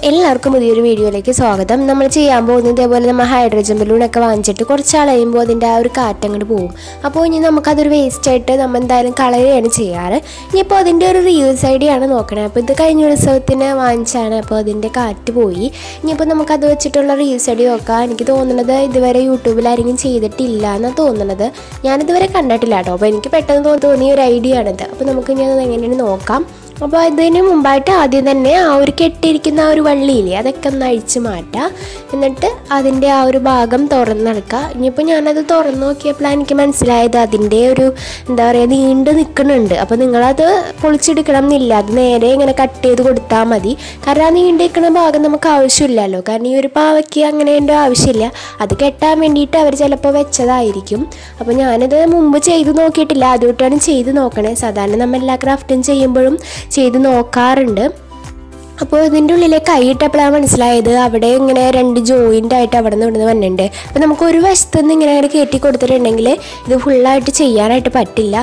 എല്ലാവർക്കും പുതിയൊരു വീഡിയോയിലേക്ക് സ്വാഗതം. നമ്മൾ ചെയ്യാൻ പോകുന്നത് ഇതേപോലെ നമ്മൾ ഹൈഡ്രജൻ ബലൂണൊക്കെ വാങ്ങിച്ചിട്ട് കുറച്ച് കളയുമ്പോൾ അതിൻ്റെ ആ ഒരു കാറ്റ് അങ്ങോട്ട് പോകും. അപ്പോൾ ഇനി നമുക്കതൊരു വേസ്റ്റായിട്ട് നമ്മൾ എന്തായാലും കളയുകയാണ് ചെയ്യാറ്. ഇനിയിപ്പോൾ അതിൻ്റെ ഒരു റീയൂസ് ഐഡിയാണ് നോക്കണേ. അപ്പോൾ ഇത് കഴിഞ്ഞ ഉത്സവത്തിന് വാങ്ങിച്ചാണ്, അപ്പോൾ അതിൻ്റെ കാറ്റ് പോയി. ഇനിയിപ്പോൾ നമുക്കത് വെച്ചിട്ടുള്ള റീയൂസ് ഐഡി നോക്കാം. എനിക്ക് തോന്നുന്നത് ഇതുവരെ യൂട്യൂബിൽ ആരെങ്കിലും ചെയ്തിട്ടില്ല എന്നാണ് തോന്നുന്നത്. ഞാനിതുവരെ കണ്ടിട്ടില്ല കേട്ടോ. അപ്പോൾ എനിക്ക് പെട്ടെന്ന് തോന്നിയ ഒരു ഐഡിയ ആണിത്. അപ്പോൾ നമുക്ക് ഇനി അത് എങ്ങനെയാണ് നോക്കാം. അപ്പോൾ അതിന് മുമ്പായിട്ട് ആദ്യം തന്നെ ആ ഒരു കെട്ടിയിരിക്കുന്ന ആ ഒരു വള്ളിയില്ലേ, അതൊക്കെ ഒന്ന് അഴിച്ച് മാറ്റുക. എന്നിട്ട് അതിൻ്റെ ആ ഒരു ഭാഗം തുറന്നെടുക്കുക. ഇനിയിപ്പോൾ ഞാനത് തുറന്ന് നോക്കിയപ്പോഴാണ് എനിക്ക് മനസ്സിലായത് അതിൻ്റെ ഒരു എന്താ പറയുക നീണ്ടു നിൽക്കുന്നുണ്ട്. അപ്പോൾ നിങ്ങളത് പൊളിച്ചെടുക്കണം എന്നില്ല, അത് നേരെ ഇങ്ങനെ കട്ട് ചെയ്ത് കൊടുത്താൽ മതി. കാരണം ആ നീണ്ടു നിൽക്കുന്ന ഭാഗം നമുക്ക് ആവശ്യമില്ലല്ലോ. കാരണം ഈ ഒരു പാവയ്ക്ക് അങ്ങനെ എൻ്റെ ആവശ്യമില്ല. അത് കെട്ടാൻ വേണ്ടിയിട്ട് അവർ ചിലപ്പോൾ വെച്ചതായിരിക്കും. അപ്പോൾ ഞാനിത് മുമ്പ് ചെയ്ത് നോക്കിയിട്ടില്ല, അതുകൊണ്ടാണ് ചെയ്ത് നോക്കണേ. സാധാരണ നമ്മൾ എല്ലാ ക്രാഫ്റ്റും ചെയ്യുമ്പോഴും ചെയ്ത് നോക്കാറുണ്ട്. അപ്പോൾ ഇതിൻ്റെ ഉള്ളിലേക്ക് കൈയിട്ടപ്പോഴാണ് മനസ്സിലായത് അവിടെ ഇങ്ങനെ രണ്ട് ജോയിൻ്റ് ആയിട്ട് അവിടെ നിന്ന് വന്നിട്ടുണ്ട്. അപ്പോൾ നമുക്ക് ഒരു വശത്ത് നിന്ന് ഇങ്ങനെ കയറ്റി കൊടുത്തിട്ടുണ്ടെങ്കിൽ ഇത് ഫുള്ളായിട്ട് ചെയ്യാനായിട്ട് പറ്റില്ല.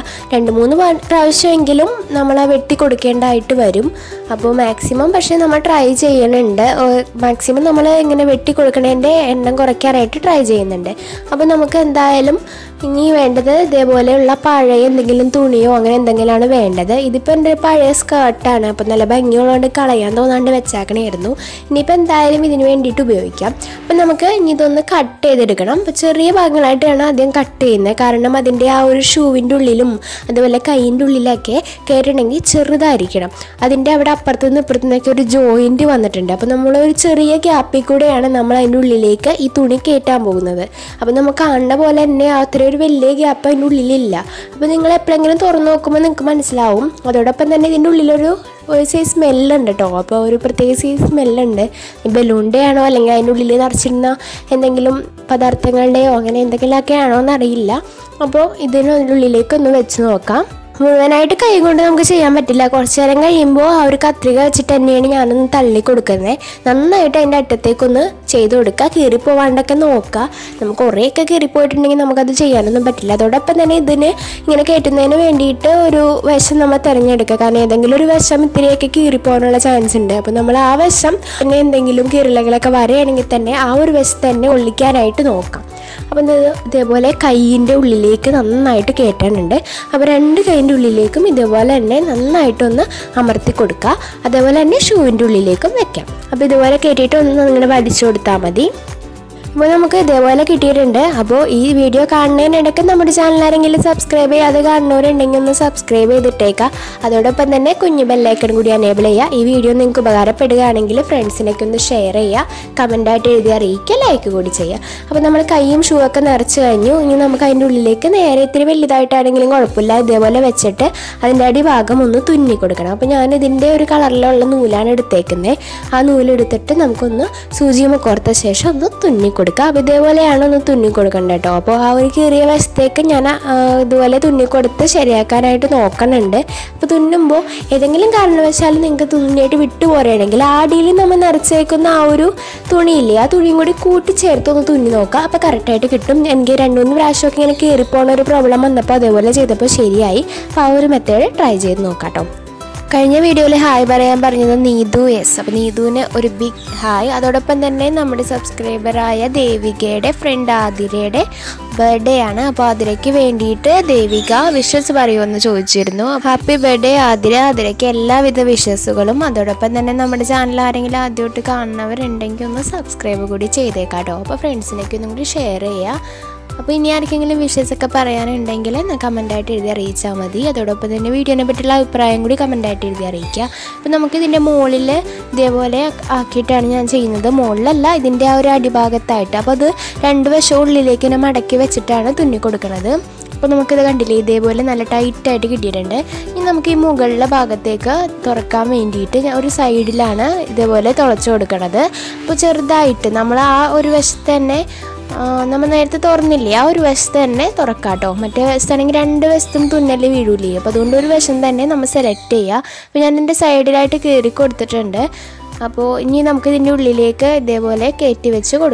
2-3 പ്രാവശ്യമെങ്കിലും നമ്മൾ വെട്ടി കൊടുക്കേണ്ടതായിട്ട് വരും. അപ്പോൾ മാക്സിമം പക്ഷേ നമ്മൾ ട്രൈ ചെയ്യുന്നുണ്ട്. മാക്സിമം നമ്മൾ ഇങ്ങനെ വെട്ടി കൊടുക്കണതിൻ്റെ എണ്ണം കുറയ്ക്കാനായിട്ട് ട്രൈ ചെയ്യുന്നുണ്ട്. അപ്പോൾ നമുക്ക് എന്തായാലും ഇനി വേണ്ടത് ഇതേപോലെയുള്ള പഴയ എന്തെങ്കിലും തുണിയോ അങ്ങനെ എന്തെങ്കിലുമാണ് വേണ്ടത്. ഇതിപ്പോൾ എൻ്റെ പഴയ സ്കേർട്ടാണ്. അപ്പോൾ നല്ല ഭംഗിയുള്ളതുകൊണ്ട് കളയാൻ തോന്നാണ്ട് വെച്ചാക്കണമായിരുന്നു. ഇനിയിപ്പോൾ എന്തായാലും ഇതിന് വേണ്ടിയിട്ട് ഉപയോഗിക്കാം. അപ്പം നമുക്ക് ഇനി ഇതൊന്ന് കട്ട് ചെയ്തെടുക്കണം. അപ്പോൾ ചെറിയ ഭാഗങ്ങളായിട്ടാണ് ആദ്യം കട്ട് ചെയ്യുന്നത്. കാരണം അതിൻ്റെ ആ ഒരു ഷൂവിൻ്റെ ഉള്ളിലും അതുപോലെ കൈയിൻ്റെ ഉള്ളിലൊക്കെ കയറ്റണമെങ്കിൽ ചെറുതായിരിക്കണം. അതിൻ്റെ അവിടെ അപ്പുറത്തുനിന്ന് ഇപ്പുറത്തുനിന്നൊക്കെ ഒരു ജോയിൻറ്റ് വന്നിട്ടുണ്ട്. അപ്പോൾ നമ്മളൊരു ചെറിയ ഗ്യാപ്പിൽ കൂടെയാണ് നമ്മൾ അതിൻ്റെ ഉള്ളിലേക്ക് ഈ തുണി കയറ്റാൻ പോകുന്നത്. അപ്പോൾ നമുക്ക് കാണുന്ന പോലെ തന്നെ അത്ര ഒരു വലിയ ഗ്യാപ്പ് അതിൻ്റെ ഉള്ളിലില്ല. അപ്പോൾ നിങ്ങൾ എപ്പോഴെങ്കിലും തുറന്ന് നോക്കുമ്പോൾ നിങ്ങൾക്ക് മനസ്സിലാവും. അതോടൊപ്പം തന്നെ ഇതിൻ്റെ ഉള്ളിലൊരു സൈസ് സ്മെല്ലുണ്ട് കേട്ടോ. അപ്പോൾ ഒരു പ്രത്യേക സൈസ് സ്മെല്ലുണ്ട്. ഈ ബലൂണിൻ്റെ ആണോ അല്ലെങ്കിൽ അതിൻ്റെ ഉള്ളിൽ നിറച്ചിരുന്ന എന്തെങ്കിലും പദാർത്ഥങ്ങളുടെയോ അങ്ങനെ എന്തെങ്കിലുമൊക്കെ ആണോ എന്നറിയില്ല. അപ്പോൾ ഇതിനുള്ളിലേക്കൊന്ന് വെച്ച് നോക്കാം. മുഴുവനായിട്ട് കൈ കൊണ്ട് നമുക്ക് ചെയ്യാൻ പറ്റില്ല. കുറച്ച് നേരം കഴിയുമ്പോൾ ആ ഒരു കത്രിക വെച്ചിട്ട് തന്നെയാണ് ഞാനൊന്ന് തള്ളി കൊടുക്കുന്നത്. നന്നായിട്ട് അതിൻ്റെ അറ്റത്തേക്കൊന്ന് ചെയ്ത് കൊടുക്കുക. കീറിപ്പോവാണ്ടൊക്കെ നോക്കുക. നമുക്ക് കുറേയൊക്കെ കീറിപ്പോയിട്ടുണ്ടെങ്കിൽ നമുക്കത് ചെയ്യാനൊന്നും പറ്റില്ല. അതോടൊപ്പം തന്നെ ഇതിന് ഇങ്ങനെ കയറ്റുന്നതിന് വേണ്ടിയിട്ട് ഒരു വശം നമ്മൾ തിരഞ്ഞെടുക്കുക. കാരണം ഏതെങ്കിലും ഒരു വശം ഇത്തിരിയൊക്കെ കീറിപ്പോകാനുള്ള ചാൻസ് ഉണ്ട്. അപ്പോൾ നമ്മൾ ആ വശം പിന്നെ എന്തെങ്കിലും കീറിലകളൊക്കെ വരികയാണെങ്കിൽ തന്നെ ആ ഒരു വശം തന്നെ ഒള്ളിക്കാനായിട്ട് നോക്കാം. അപ്പം ഇതേപോലെ കൈയിൻ്റെ ഉള്ളിലേക്ക് നന്നായിട്ട് കയറ്റാനുണ്ട്. അപ്പോൾ 2 കൈയിൻ്റെ ഉള്ളിലേക്കും ഇതേപോലെ തന്നെ നന്നായിട്ടൊന്ന് അമർത്തി കൊടുക്കുക. അതേപോലെ തന്നെ ഷൂവിൻ്റെ ഉള്ളിലേക്കും വെക്കാം. അപ്പോൾ ഇതുപോലെ കയറ്റിയിട്ട് ഒന്ന് ഇങ്ങനെ വലിച്ചു കൊടുത്താൽ മതി. അപ്പോൾ നമുക്ക് ഇതേപോലെ കിട്ടിയിട്ടുണ്ട്. അപ്പോൾ ഈ വീഡിയോ കാണുന്നതിനിടയ്ക്ക് നമ്മുടെ ചാനൽ ആരെങ്കിലും സബ്സ്ക്രൈബ് ചെയ്യാതെ കാണുന്നവരുണ്ടെങ്കിൽ ഒന്ന് സബ്സ്ക്രൈബ് ചെയ്തിട്ടേക്കാം. അതോടൊപ്പം തന്നെ കുഞ്ഞു ബെല്ലൈക്കൺ കൂടി എനേബിൾ ചെയ്യുക. ഈ വീഡിയോ നിങ്ങൾക്ക് ഉപകാരപ്പെടുകയാണെങ്കിൽ ഫ്രണ്ട്സിനൊക്കെ ഒന്ന് ഷെയർ ചെയ്യുക, കമൻറ്റായിട്ട് എഴുതി അറിയിക്കുക, ലൈക്ക് കൂടി ചെയ്യുക. അപ്പോൾ നമ്മൾ കൈയും ഷൂ ഒക്കെ നിറച്ച് കഴിഞ്ഞു. ഇനി നമുക്ക് അതിൻ്റെ ഉള്ളിലേക്ക് നേരെ ഇത്തിരി വലുതായിട്ടാണെങ്കിലും കുഴപ്പമില്ല ഇതേപോലെ വെച്ചിട്ട് അതിൻ്റെ അടിഭാഗം ഒന്ന് തുന്നി കൊടുക്കണം. അപ്പോൾ ഞാൻ ഇതിൻ്റെ ഒരു കളറിലുള്ള നൂലാണ് എടുത്തേക്കുന്നത്. ആ നൂലെടുത്തിട്ട് നമുക്കൊന്ന് സൂചിയുമൊക്കെ കോർത്ത ശേഷം ഒന്ന് തുന്നി കൊടുക്കുക. അപ്പോൾ ഇതേപോലെയാണ് ഒന്ന് തുന്നി കൊടുക്കേണ്ടത് കേട്ടോ. അപ്പോൾ ആ ഒരു കീറിയ വശത്തേക്ക് ഞാൻ ഇതുപോലെ തുന്നി കൊടുത്ത് ശരിയാക്കാനായിട്ട് നോക്കുന്നുണ്ട്. അപ്പോൾ തുന്നുമ്പോൾ ഏതെങ്കിലും കാരണവശാൽ നിങ്ങൾക്ക് തുന്നിയായിട്ട് വിട്ടുപോരുകയാണെങ്കിൽ ആടിയിൽ നമ്മൾ നിറച്ചേക്കുന്ന ആ ഒരു തുണിയില്ലേ, ആ തുണിയും കൂടി കൂട്ടിച്ചേർത്ത് ഒന്ന് തുന്നി നോക്കുക. അപ്പോൾ കറക്റ്റായിട്ട് കിട്ടും. എനിക്ക് 2-3 പ്രാവശ്യമൊക്കെ ഇങ്ങനെ കീറിപ്പോണ ഒരു പ്രോബ്ലം വന്നപ്പോൾ അതേപോലെ ചെയ്തപ്പോൾ ശരിയായി. അപ്പോൾ ആ ഒരു മെത്തേഡ് ട്രൈ ചെയ്ത് നോക്കാം കേട്ടോ. കഴിഞ്ഞ വീഡിയോയിൽ ഹായ് പറയാൻ പറഞ്ഞത് നീതു എസ്. അപ്പോൾ നീതുവിന് ഒരു ബിഗ് ഹായ്. അതോടൊപ്പം തന്നെ നമ്മുടെ സബ്സ്ക്രൈബറായ ദേവികയുടെ ഫ്രണ്ട് ആതിരയുടെ ബർത്ത്ഡേ ആണ്. അപ്പോൾ ആതിരയ്ക്ക് വേണ്ടിയിട്ട് ദേവിക വിഷസ് പറയുമെന്ന് ചോദിച്ചിരുന്നു. Happy birthday Athira. ആതിരയ്ക്ക് എല്ലാവിധ വിഷസുകളും. അതോടൊപ്പം തന്നെ നമ്മുടെ ചാനൽ ആരെങ്കിലും ആദ്യമായിട്ട് കാണുന്നവരുണ്ടെങ്കിൽ ഒന്ന് സബ്സ്ക്രൈബ് കൂടി ചെയ്തേക്കാം കേട്ടോ. അപ്പോൾ ഫ്രണ്ട്സിനൊക്കെ ഒന്നും കൂടി ഷെയർ ചെയ്യുക. അപ്പോൾ ഇനി ആർക്കെങ്കിലും വിഷസൊക്കെ പറയാനുണ്ടെങ്കിൽ കമൻറ്റായിട്ട് എഴുതി അറിയിച്ചാൽ മതി. അതോടൊപ്പം തന്നെ വീഡിയോനെ പറ്റിയുള്ള അഭിപ്രായം കൂടി കമൻറ്റായിട്ട് എഴുതി അറിയിക്കുക. അപ്പോൾ നമുക്കിതിൻ്റെ മുകളിൽ ഇതേപോലെ ആക്കിയിട്ടാണ് ഞാൻ ചെയ്യുന്നത്. മുകളിലല്ല, ഇതിൻ്റെ ആ ഒരു അടിഭാഗത്തായിട്ട്. അപ്പോൾ അത് 2 വശവും ഉള്ളിലേക്ക് ഇങ്ങനെ മടക്കി വെച്ചിട്ടാണ് തുന്നി കൊടുക്കുന്നത്. അപ്പോൾ നമുക്കിത് കണ്ടില്ലേ, ഇതേപോലെ നല്ല ടൈറ്റായിട്ട് കിട്ടിയിട്ടുണ്ട്. ഇനി നമുക്ക് ഈ മുകളിലെ ഭാഗത്തേക്ക് തുറക്കാൻ വേണ്ടിയിട്ട് ഒരു സൈഡിലാണ് ഇതേപോലെ തുളച്ച് കൊടുക്കണത്. അപ്പോൾ ചെറുതായിട്ട് നമ്മൾ ആ ഒരു വശത്ത് തന്നെ നമ്മൾ നേരത്തെ തുറന്നില്ലേ, ആ ഒരു വശത്ത് തന്നെ തുറക്കാം കേട്ടോ. മറ്റേ വശത്താണെങ്കിൽ 2 വശത്തും തുന്നൽ വീഴൂലേ. അപ്പോൾ അതുകൊണ്ട് ഒരു വശം തന്നെ നമ്മൾ സെലക്ട് ചെയ്യുക. അപ്പോൾ ഞാൻ എൻ്റെ സൈഡിലായിട്ട് കയറി കൊടുത്തിട്ടുണ്ട്. അപ്പോൾ ഇനി നമുക്ക് ഇതിൻ്റെ ഉള്ളിലേക്ക് ഇതേപോലെ കയറ്റി വെച്ച് കൊടുക്കാം.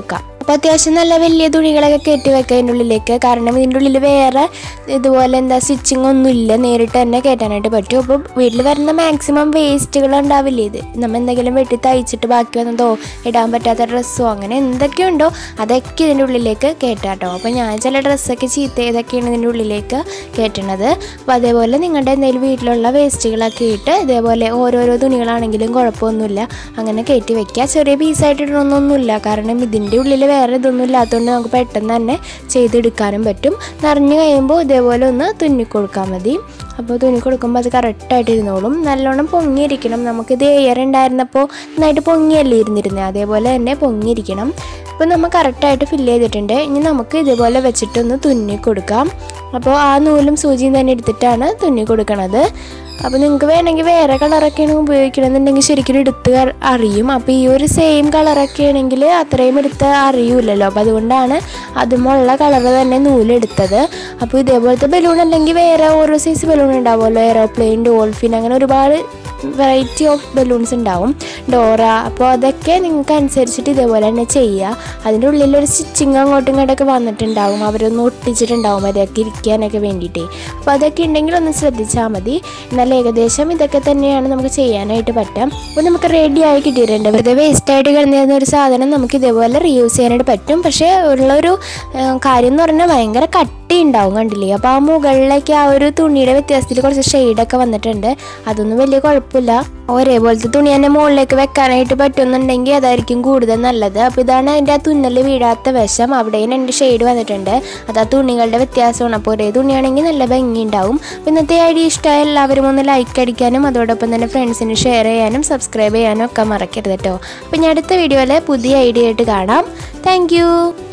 അപ്പോൾ അത്യാവശ്യം നല്ല വലിയ തുണികളൊക്കെ കയറ്റി വെക്കുക ഇതിൻ്റെ ഉള്ളിലേക്ക്. കാരണം ഇതിൻ്റെ ഉള്ളിൽ വേറെ ഇതുപോലെ സ്റ്റിച്ചിങ് ഒന്നുമില്ല, നേരിട്ട് തന്നെ കയറ്റാനായിട്ട് പറ്റും. അപ്പോൾ വീട്ടിൽ വരുന്ന മാക്സിമം വേസ്റ്റുകൾ ഉണ്ടാവില്ലേ, ഇത് നമ്മൾ എന്തെങ്കിലും വെട്ടി തയ്ച്ചിട്ട് ബാക്കി വന്നതോ ഇടാൻ പറ്റാത്ത ഡ്രസ്സോ അങ്ങനെ എന്തൊക്കെയുണ്ടോ അതൊക്കെ ഇതിൻ്റെ ഉള്ളിലേക്ക് കയറ്റാട്ടോ. അപ്പോൾ ഞാൻ ചില ഡ്രസ്സൊക്കെ ചീത്ത ചെയ്തൊക്കെയാണ് ഇതിൻ്റെ ഉള്ളിലേക്ക് കയറ്റണത്. അപ്പോൾ അതേപോലെ നിങ്ങളുടെ എന്തെങ്കിലും വീട്ടിലുള്ള വേസ്റ്റുകളൊക്കെ ഇട്ട് ഇതേപോലെ ഓരോരോ തുണികളാണെങ്കിലും കുഴപ്പമൊന്നുമില്ല അങ്ങനെ കയറ്റി വയ്ക്കുക. ചെറിയ പീസായിട്ട് ഇടണമെന്നൊന്നുമില്ല, കാരണം ഇതിൻ്റെ ഉള്ളിൽ വേറെ ഇതൊന്നും ഇല്ലാത്തതുകൊണ്ട് നമുക്ക് പെട്ടെന്ന് തന്നെ ചെയ്തെടുക്കാനും പറ്റും. നിറഞ്ഞു കഴിയുമ്പോൾ ഇതേപോലെ ഒന്ന് തുന്നിക്കൊടുക്കാൻ മതി. അപ്പോൾ തുന്നി കൊടുക്കുമ്പോൾ അത് കറക്റ്റായിട്ട് ഇരുന്നോളും. നല്ലോണം പൊങ്ങിയിരിക്കണം. നമുക്കിത് എയർ ഉണ്ടായിരുന്നപ്പോൾ നന്നായിട്ട് പൊങ്ങിയല്ലേ ഇരുന്നിരുന്നത്, അതേപോലെ തന്നെ പൊങ്ങിയിരിക്കണം. അപ്പോൾ നമ്മൾ കറക്റ്റായിട്ട് ഫില്ല് ചെയ്തിട്ടുണ്ട്. ഇനി നമുക്ക് ഇതേപോലെ വെച്ചിട്ടൊന്ന് തുന്നി കൊടുക്കാം. അപ്പോൾ ആ നൂലും സൂചിയും തന്നെ എടുത്തിട്ടാണ് തുന്നി കൊടുക്കണത്. അപ്പോൾ നിങ്ങൾക്ക് വേണമെങ്കിൽ വേറെ കളറൊക്കെയാണ് ഉപയോഗിക്കണമെന്നുണ്ടെങ്കിൽ ശരിക്കും എടുത്ത് അറിയും. അപ്പോൾ ഈ ഒരു സെയിം കളറൊക്കെ ആണെങ്കിൽ അത്രയും എടുത്ത് അറിയില്ലല്ലോ. അപ്പോൾ അതുകൊണ്ടാണ് അതുമുള്ള കളറ് തന്നെ നൂലെടുത്തത്. അപ്പോൾ ഇതേപോലത്തെ ബലൂൺ അല്ലെങ്കിൽ വേറെ ഓരോ സൈസ് ബലൂൺ ഉണ്ടാവുമല്ലോ, എയറോപ്ലെയിൻ, ഡോൾഫിൻ, അങ്ങനെ ഒരുപാട് വെറൈറ്റി ഓഫ് ബലൂൺസ് ഉണ്ടാവും, ഡോറ. അപ്പോൾ അതൊക്കെ നിങ്ങൾക്ക് അനുസരിച്ചിട്ട് ഇതേപോലെ തന്നെ ചെയ്യുക. അതിൻ്റെ ഉള്ളിലൊരു സ്റ്റിച്ചിങ് അങ്ങോട്ടും ഇങ്ങോട്ടൊക്കെ വന്നിട്ടുണ്ടാവും, അവരൊന്ന് ഒട്ടിച്ചിട്ടുണ്ടാവും അതൊക്കെ ഇരിക്കാനൊക്കെ വേണ്ടിയിട്ട്. അപ്പോൾ അതൊക്കെ ഉണ്ടെങ്കിൽ ഒന്ന് ശ്രദ്ധിച്ചാൽ മതി. എന്നാൽ ഏകദേശം ഇതൊക്കെ തന്നെയാണ് നമുക്ക് ചെയ്യാനായിട്ട് പറ്റാം. അപ്പോൾ നമുക്ക് റെഡിയായി കിട്ടിയിട്ടുണ്ട്. വെറുതെ വേസ്റ്റായിട്ട് കിടന്നിരുന്ന ഒരു സാധനം നമുക്ക് ഇതേപോലെ റീയൂസ് ചെയ്യാനായിട്ട് പറ്റും. പക്ഷേ ഉള്ളൊരു കാര്യം എന്ന് പറഞ്ഞാൽ ഭയങ്കര കട്ടി ഉണ്ടാവും, കണ്ടില്ലേ. അപ്പോൾ ആ മുകളിലേക്ക് ആ ഒരു തുണിയുടെ വ്യത്യാസത്തിൽ കുറച്ച് ഷെയ്ഡൊക്കെ വന്നിട്ടുണ്ട്. അതൊന്നും വലിയ കുഴപ്പമില്ല. ഒരേപോലത്തെ തുണി തന്നെ മുകളിലേക്ക് വെക്കാനായിട്ട് പറ്റുമെന്നുണ്ടെങ്കിൽ അതായിരിക്കും കൂടുതൽ നല്ലത്. അപ്പോൾ ഇതാണ് അതിൻ്റെ ആ തുന്നൽ വീഴാത്ത വശം. അവിടെയും 2 ഷെയ്ഡ് വന്നിട്ടുണ്ട്. അത് ആ തുണികളുടെ വ്യത്യാസമാണ്. അപ്പോൾ ഒരേ തുണിയാണെങ്കിൽ നല്ല ഭംഗി ഉണ്ടാവും. അപ്പോൾ ഇന്നത്തെ ഐഡിയ ഇഷ്ടമായ എല്ലാവരും ഒന്ന് ലൈക്ക് അടിക്കാനും അതോടൊപ്പം തന്നെ ഫ്രണ്ട്സിന് ഷെയർ ചെയ്യാനും സബ്സ്ക്രൈബ് ചെയ്യാനും ഒക്കെ മറക്കരുത് കേട്ടോ. അപ്പോൾ ഞാൻ അടുത്ത വീഡിയോയിൽ പുതിയ ഐഡിയ ആയിട്ട് കാണാം. താങ്ക്